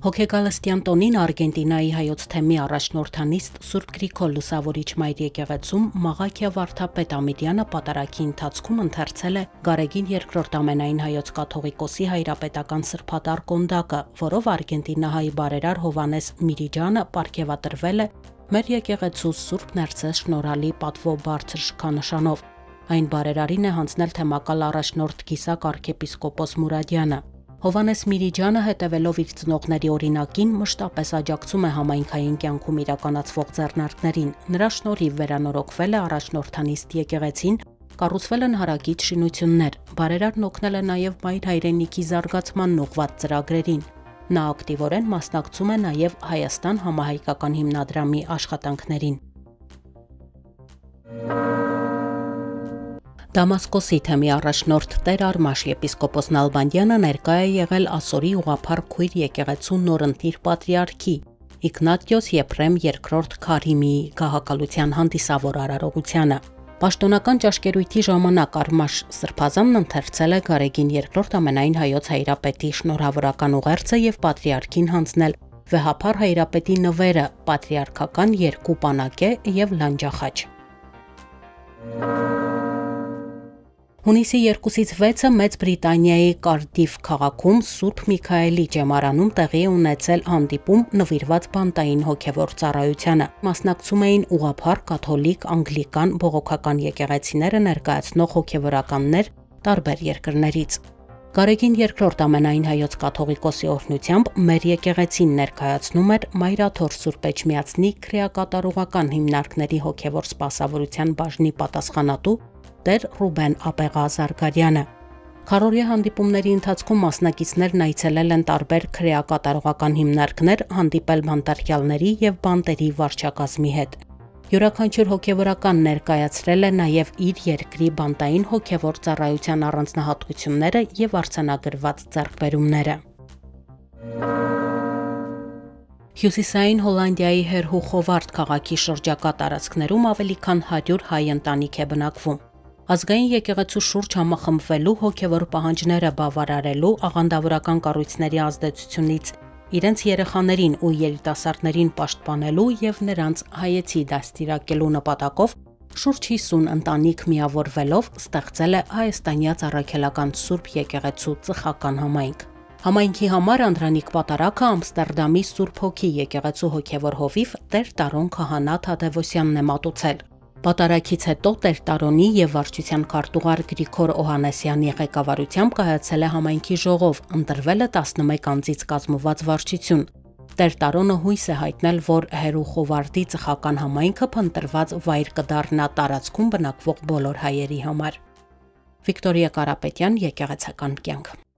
Հոգեգալստյան տոնին Արգենտինայի հայոց թեմի առաջնորդանիստ Սուրբ Գրիգոր Լուսավորիչ Մայր եկեղեցում Մաղաքիա վարդապետ Ամիրյանը պատարագի ընթացքում ընթերցել է Գարեգին II ամենայն հայոց կաթողիկոսի հայրապետական սրբատար կոնդակը, որով արգենտինահայ բարերար Հովհաննես Միրիջանը պարգևատրվել է մեր եկեղեցու Սուրբ Ներսես շնորհալի պատվո բարձր շքանշանով։ Այն բարերարին է հանձնել թեմակալ առաջնորդ Կիսակ arczepiskopos Մուրադյանը։ Հովհաննես Միրիջանը հետևելով իր ծնողների օրինակին մշտապես աջակցում է համայնքային կյանքում իրականացվող ձեռնարկներին։ Նրա շնորհիվ վերանորոգվել է առաջնորդանիստ եկեղեցին, կառուցվել են հարակից շինություններ, բարերարն օգնել է նաև մայր հայրենիքի զարգացմանն ուղղված ծրագրերին։ Նա ակտիվորեն մասնակցում է նաև Հայաստան համահայկական հիմնադրամի աշխատանքներին։ Դամասկոսի թեմի առաջնորդ Տեր Արմաշ եպիսկոպոս Նալբանդյանը ներկա է եղել Ասորի ուղղափառ քույր եկեղեցու նորընտիր պատրիարքի Իգնատիոս Եփրեմ II Քարիմիի գահակալության հանդիսավոր արարողությանը։ Պաշտոնական ճաշկերույթի ժամանակ Արմաշ սրբազանն ընթերցել է Գարեգին II ամենայն հայոց հայրապետի շնորհավորական ուղերձը եւ պատրիարքին հանձնել վեհափառ հայրապետի նվերը, պատրիարքական 2 պանակե եւ լանջախաչ։ Հունիսի 2-ից 6-ը Մեծ Բրիտանիայի Կարդիֆ քաղաքում Սուրբ Միքայելի ջեմարանում տեղի է ունեցել հանդիպում նվիրված բանտային հոգևոր ծառայությանը։ Մասնակցում էին ուղղափառ, կաթոլիկ, անգլիկան, բողոքական եկեղեցիները ներկայացնող հոգևորականներ տարբեր երկրներից։ Գարեգին II ամենայն հայոց կաթողիկոսի օրհնությամբ մեր եկեղեցին ներկայացնում էր Մայրաթոր Սուրբ Էջմիածնի քրեակատարողական հիմնարկների հոգևոր սպասավորության բաժնի պատասխանատու Տեր Ռուբեն Ապեղա Զարգարյանը։ Քառօրյա հանդիպումների ընթացքում մասնակիցներն այցելել են տարբեր քրեակատարողական հիմնարկներ, հանդիպել բանտարկյալների եւ բանտերի վարչակազմի հետ։ Յուրաքանչյուր հոգևորական ներկայացրել է նաև իր երկրի բանտային հոգևոր ծառայության առանձնահատկությունները եւ արձանագրված ձեռքբերումները։ Հյուսիսային Հոլանդիայի Հերհուխովարդ քաղաքի շրջակա տարածքներում ավելի քան 100 հայ ընտանիք է բնակվում։ Ազգային եկեղեցու շուրջ համախմբվելու հոգևոր պահանջները բավարարելու աղանդավորական կառույցների ազդեցությունից իրենց երեխաներին ու երիտասարդներին պաշտպանելու եւ նրանց հայեցի դաստիարակելու նպատակով շուրջ 50 ընտանիք միավորվելով ստեղծել է հայաստանյաց առաքելական Սուրբ եկեղեցու ծխական համայնք։ Համայնքի համար անդրանիկ պատարագը Ամստերդամի Սուրբ Հոգի եկեղեցու հոգևոր հովիվ Տեր Տարոն Քահանա Թադևոսյանն է մատուցել։ Պատարագից հետո Տեր Տարոնի եւ վարչության քարտուղար Գրիգոր Օհաննեսյանի ղեկավարությամբ կայացել է համայնքի ժողով, ընտրվել է 11 անձից կազմված վարչություն։ Տեր Տարոնը հույս է հայտնել, որ Հերուխովարդի ծխական համայնքը փնտրված վայր կդառնա տարածքում բնակվող բոլոր հայերի համար։ Վիկտորիա Կարապետյան, Եկեղեցական կյանք։